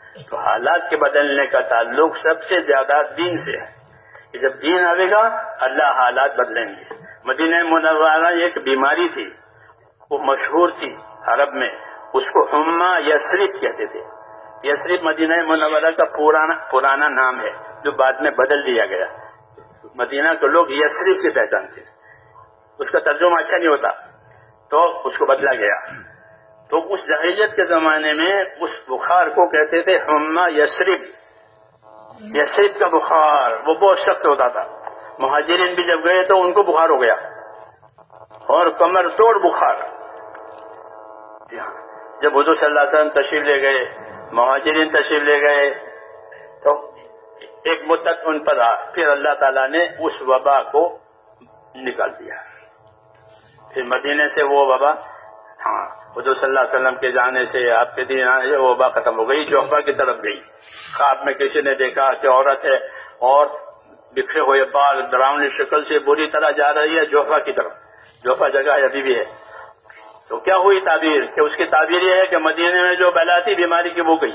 تو حالات کے بدلنے کا تعلق سب سے زیادہ دین سے ہے کہ جب دین آئے گا اللہ حالات بدلیں گے۔ مدینہ منورہ ایک بیماری تھی، وہ مشہور تھی عرب میں، اس کو حمہ یثرب کہتے تھے۔ یثرب مدینہ منورہ کا پرانا نام ہے جو بعد میں بدل دیا گیا۔ مدینہ کے لوگ یثرب سے پہچانتے، اس کا ترجمہ اچھا نہیں ہوتا تو اس کو بدلا گیا۔ تو اس جاہلیت کے زمانے میں اس بخار کو کہتے تھے حمہ یثرب۔ یثرب کا بخار وہ بہت سخت ہوتا تھا، مہاجرین بھی جب گئے تو ان کو بخار ہو گیا، اور کمر توڑ بخار۔ جب حضور صلی اللہ علیہ وسلم تشریف لے گئے، مہاجرین تشریف لے گئے، تو ایک مدت ان پر پھر اللہ تعالیٰ نے اس وبا کو نکال دیا۔ پھر مدینے سے وہ وبا، حضور صلی اللہ علیہ وسلم کے جانے سے، آپ کے دین آنے سے وہ وبا ختم ہو گئی، جوفہ کی طرف گئی۔ خواب میں کسی نے دیکھا کہ عورت ہے اور بکھرے ہوئے بال ڈراؤنی شکل سے بری طرح جا رہی ہے جوفہ کی طرف۔ جوفہ جگہ ابھی بھی ہے۔ تو کیا ہوئی تعبیر کہ اس کی تعبیر یہ ہے کہ مدینے میں جو بلا تھی بیماری کی وہ گئی،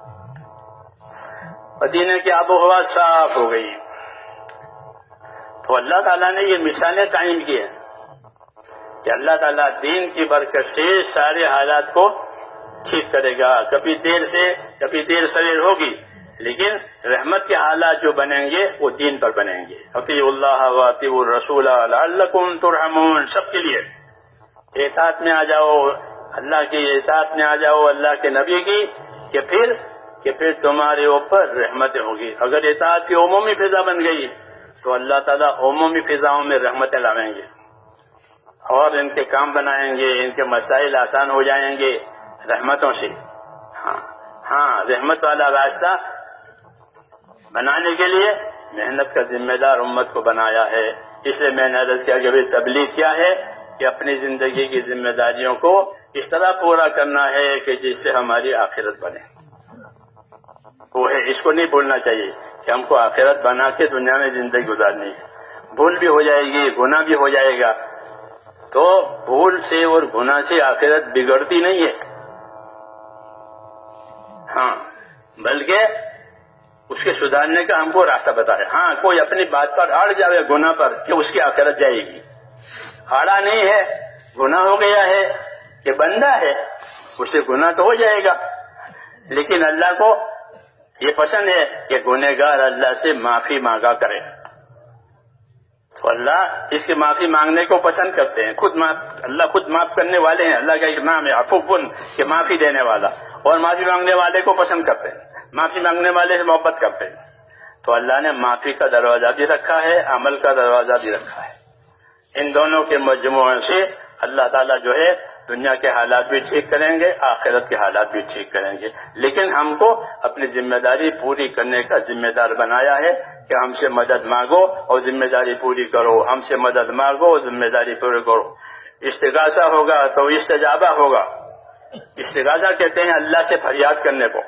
مدینے کی آب و ہوا صاف ہو گئی۔ تو اللہ تعالیٰ نے یہ مثالیں قائم کی ہیں کہ اللہ تعالیٰ دین کی برکت سے سارے حالات کو ٹھیک کرے گا۔ کبھی دیر سے کبھی دیر سویر ہوگی، لیکن رحمت کے حالات جو بنیں گے وہ دین پر بنیں گے۔ اطیعوا اللہ واطیعوا الرسول لعلکم ترحمون، سب کے لیے اطاعت میں آ جاؤ، اللہ کی اطاعت میں آ جاؤ، اللہ کے نبی کی، کہ پھر تمہارے اوپر رحمتیں ہوگی۔ اگر اطاعت کی عمومی فضا بن گئی تو اللہ تعالیٰ عمومی فضاؤں میں رحمتیں لاویں گے اور ان کے کام بنائیں گے، ان کے مسائل آسان ہو جائیں گے رحمتوں سے۔ ہاں رحمت والا راستہ بنانے کے لیے محنت کا ذمہ دار امت کو بنایا ہے۔ اس لیے میں نے عرض کیا کہ تبلیغ کیا ہے کہ اپنی زندگی کی ذمہ داریوں کو اس طرح پورا کرنا ہے کہ جس سے ہماری آخرت بنے۔ وہ ہے، اس کو نہیں بھولنا چاہیے کہ ہم کو آخرت بنا کے دنیا میں زندگی گزارنی ہے۔ بھول بھی ہو جائے گی، گناہ بھی ہو جائے گا، تو بھول سے اور گناہ سے آخرت بگڑتی نہیں ہے، ہاں بلکہ اس کے سدھارنے کا ہم کو راستہ بتا ہے۔ ہاں کوئی اپنی بات پر اڑ جائے گناہ پر کہ اس کی آخرت جائے گی، اڑا نہیں ہے، گناہ ہو گیا ہے کہ بندہ ہے، اسے گناہ تو ہو جائے گا، لیکن اللہ کو یہ پسند ہے کہ گنہگار اللہ سے معافی مانگا کرے۔ تو اللہ اس کی معافی مانگنے کو پسند کرتے ہیں، اللہ خود معاف کرنے والے ہیں، اللہ کا ایک نام ہے عفو، کہ معافی دینے والا، اور معافی مانگنے والے کو پسند کرتے ہیں، معافی مانگنے والے سے محبت کرتے ہیں۔ تو اللہ نے معافی کا دروازہ بھی رکھا ہے، عمل کا دروازہ بھی رکھا ہے۔ ان دونوں کے مجموعے سے اللہ تعالیٰ جو ہے دنیا کے حالات بھی ٹھیک کریں گے، آخرت کے حالات بھی ٹھیک کریں گے، لیکن ہم کو اپنی ذمہ داری پوری کرنے کا ذمہ دار بنایا ہے کہ ہم سے مدد مانگو اور ذمہ داری پوری کرو، ہم سے مدد مانگو اور ذمہ داری پوری کرو۔ استغاثہ ہوگا تو استجابہ ہوگا۔ استغاثہ کہتے ہیں اللہ سے فریاد کرنے کو۔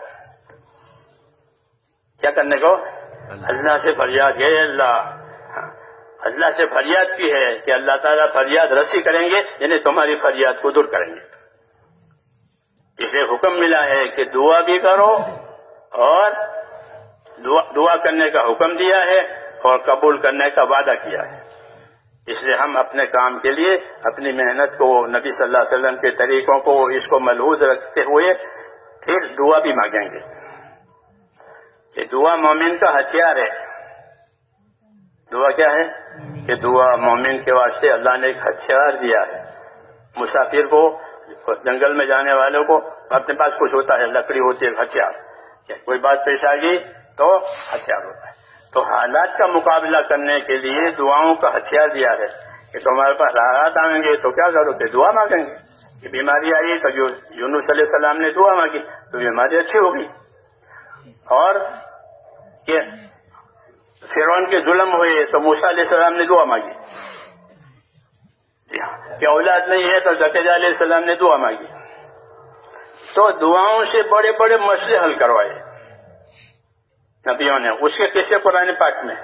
کیا کرنے کو؟ اللہ سے فریاد ہے، اللہ سے فریاد کی ہے کہ اللہ تعالیٰ فریاد رسی کریں گے، یعنی تمہاری فریاد کو دور کریں گے۔ اسے حکم ملا ہے کہ دعا بھی کرو، اور دعا کرنے کا حکم دیا ہے اور قبول کرنے کا وعدہ کیا ہے۔ اس لیے ہم اپنے کام کے لیے اپنی محنت کو، نبی صلی اللہ علیہ وسلم کے طریقوں کو، اس کو ملحوظ رکھتے ہوئے پھر دعا بھی مانگیں گے کہ دعا مومن کا ہتھیار ہے۔ دعا کیا ہے؟ کہ دعا مومن کے واسطے اللہ نے ایک ہتھیار دیا ہے۔ مسافر کو، جنگل میں جانے والوں کو اپنے پاس کچھ ہوتا ہے، لکڑی ہوتی ہے، ہتھیار، کوئی بات پیش آ گئی تو ہتھیار ہوتا ہے۔ تو حالات کا مقابلہ کرنے کے لیے دعاؤں کا ہتھیار دیا ہے کہ تمہارے پاس حالات آئیں گے تو کیا کرو کہ دعا مانگیں گے۔ کہ بیماری آئی تو جو یونس علیہ السلام نے دعا مانگی تو بیماری اچھی ہو گئی، اور کہ فرعون کے ظلم ہوئے تو موسیٰ علیہ السلام نے دعا مانگی، کہ اولاد نہیں ہے تو زکریا علیہ السلام نے دعا مانگی۔ تو دعاؤں سے بڑے بڑے مسئلے حل کروائے نبیوں نے۔ اس کے قصے قرآن پاک میں،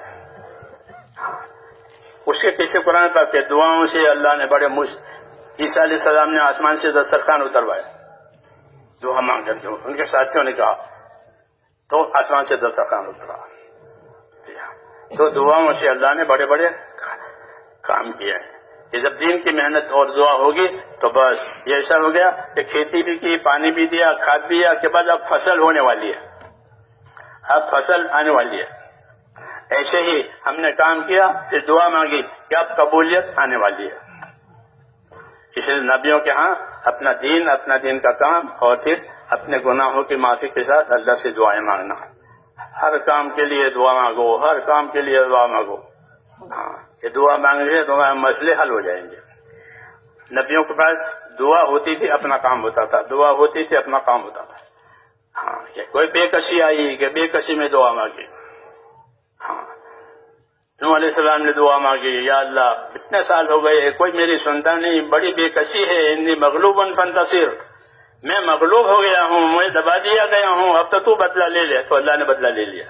اس کے قصے قرآن پاک کے دعاؤں سے اللہ نے بڑے عیسیٰ علیہ السلام نے آسمان سے دسترخوان اتروایا دعا مانگ کر کے۔ ان کے ساتھیوں نے کہا تو آسمان سے دسترخوان اترا. تو دعاؤں سے اللہ نے بڑے بڑے کام کیے ہیں. یہ جب دین کی محنت اور دعا ہوگی تو بس یہ ایسا ہو گیا کہ کھیتی بھی کی، پانی بھی دیا، کھاد بھی دیا، کے بعد اب فصل ہونے والی ہے، اب فصل آنے والی ہے. ایسے ہی ہم نے کام کیا، پھر دعا مانگی کہ اب قبولیت آنے والی ہے. اس لیے نبیوں کے ہاں اپنا دین کا کام اور پھر اپنے گناہوں کی معافی کے ساتھ اللہ سے دعائیں مانگنا. ہر کام کے لیے دعا مانگو، ہر کام کے لیے دعا مانگو. ہاں، یہ دعا مانگیں گے تو مسئلے حل ہو جائیں گے. نبیوں کے پاس دعا ہوتی تھی، اپنا کام ہوتا تھا، دعا ہوتی تھی، اپنا کام ہوتا تھا. ہاں، کوئی بے کسی آئی کہ بے کسی میں دعا مانگی. ہاں، نوح علیہ السلام نے دعا مانگی، یا اللہ اتنے سال ہو گئے کوئی میری سنتا نہیں، بڑی بے کسی ہے، انی مغلوب فانتصر، میں مغلوب ہو گیا ہوں، میں دبا دیا گیا ہوں، اب تو بدلہ لے لے. تو اللہ نے بدلہ لے لیا.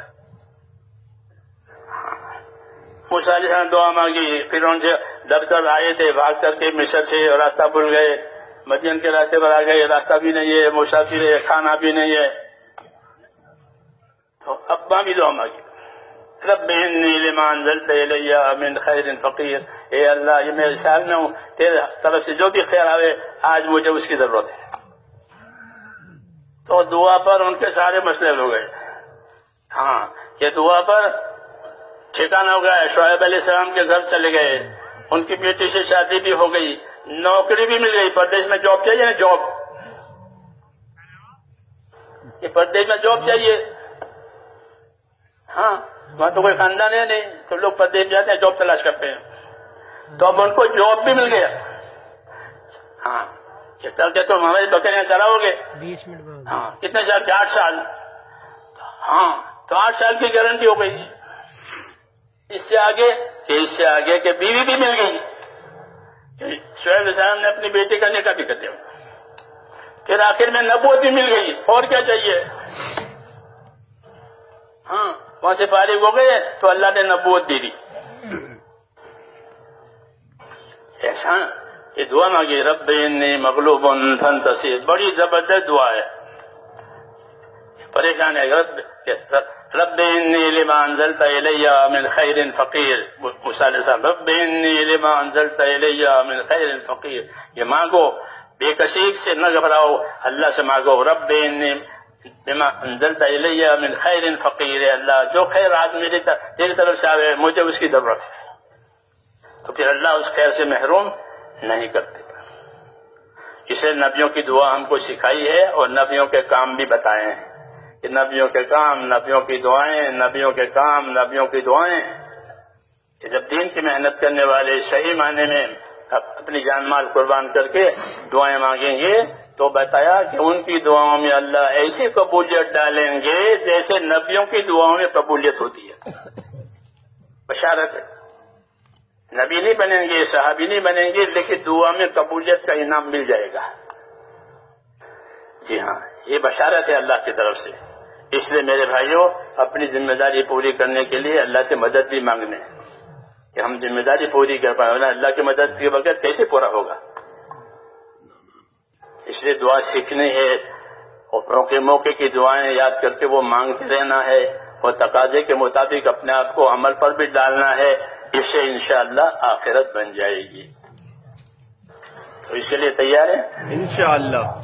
موسیٰ علیہ السلام دعا مانگی، پھر ان سے ڈر کر آئے تھے، بھاگ کر کے مصر سے راستہ بھول گئے، مدین کے راستے پر آ گئے، راستہ بھی نہیں ہے، مسافر ہے، کھانا بھی نہیں ہے. تو ابا بھی دعا مانگی، رب انی لما انزلت الی من خیر فقیر، اے اللہ یہ میں سال میں ہوں، تیرے طرف سے جو بھی خیر آئے آج مجھے اس کی ضرورت ہے. تو دعا پر ان کے سارے مسئلے ہو گئے. ہاں، یہ دعا پر ٹھکانہ ہو گیا. شعیب علیہ السلام کے گھر چلے گئے، ان کی بیٹی سے شادی بھی ہو گئی، نوکری بھی مل گئی. پردیش میں جاب چاہیے نا، جاب، یہ پردیش میں جاب چاہیے. ہاں، وہاں تو کوئی خاندان ہے نہیں، تو لوگ پردیش جاتے ہیں، جاب تلاش کرتے ہیں. تو اب ان کو جاب بھی مل گیا. ہاں، کہ تم ہماری بکریاں چلاؤ گے. 20 منٹ بعد. ہاں، کتنے سال؟ 8 سال. ہاں، تو 8 سال کی گارنٹی ہو گئی. اس سے آگے کہ بیوی بھی مل گئی. شعیب علیہ السلام نے اپنی بیٹی کا نکاح بھی کر دیا. پھر آخر میں نبوت بھی مل گئی. اور کیا چاہیے؟ ہاں، وہاں سے فارغ ہو گئے تو اللہ نے نبوت دے دی. ایسا یہ دعا مانگی، رب انی مغلوب فانتصر، بڑی زبردست دعا ہے. پریشان ہے، رب انی لما انزلت الی من خیر فقیر. موسیٰ علیہ السلام، رب انی لما انزلت الی من خیر فقیر. یہ مانگو، بے کسی سے نہ گھبراؤ، اللہ سے مانگو. رب انی لما انزلت الی من خیر فقیر، اللہ جو خیر آج تیری طرف سے آئے مجھے اس کی ضرورت ہے. تو پھر اللہ اس خیر سے محروم نہیں کرتے. اسے نبیوں کی دعا ہم کو سکھائی ہے اور نبیوں کے کام بھی بتائے ہیں کہ نبیوں کے کام، نبیوں کی دعائیں، نبیوں کے کام، نبیوں کی دعائیں. کہ جب دین کی محنت کرنے والے صحیح معنی میں اپنی جان مال قربان کر کے دعائیں مانگیں گے تو بتایا کہ ان کی دعاؤں میں اللہ ایسی قبولیت ڈالیں گے جیسے نبیوں کی دعاؤں میں قبولیت ہوتی ہے. بشارت ہے. نبی نہیں بنیں گے، صحابی نہیں بنیں گے، لیکن دعا میں قبولیت کا انعام مل جائے گا. جی ہاں، یہ بشارت ہے اللہ کی طرف سے. اس لیے میرے بھائیوں، اپنی ذمہ داری پوری کرنے کے لیے اللہ سے مدد بھی مانگنے کہ ہم ذمہ داری پوری کر پائیں. اللہ کی مدد کے بغیر کیسے پورا ہوگا؟ اس لیے دعا سیکھنی ہے اور موقع کی دعائیں یاد کر کے وہ مانگتے رہنا ہے اور تقاضے کے مطابق اپنے آپ کو عمل پر بھی ڈالنا ہے. اس سے انشاءاللہ آخرت بن جائے گی. تو اس کے لیے تیار ہیں؟ انشاءاللہ.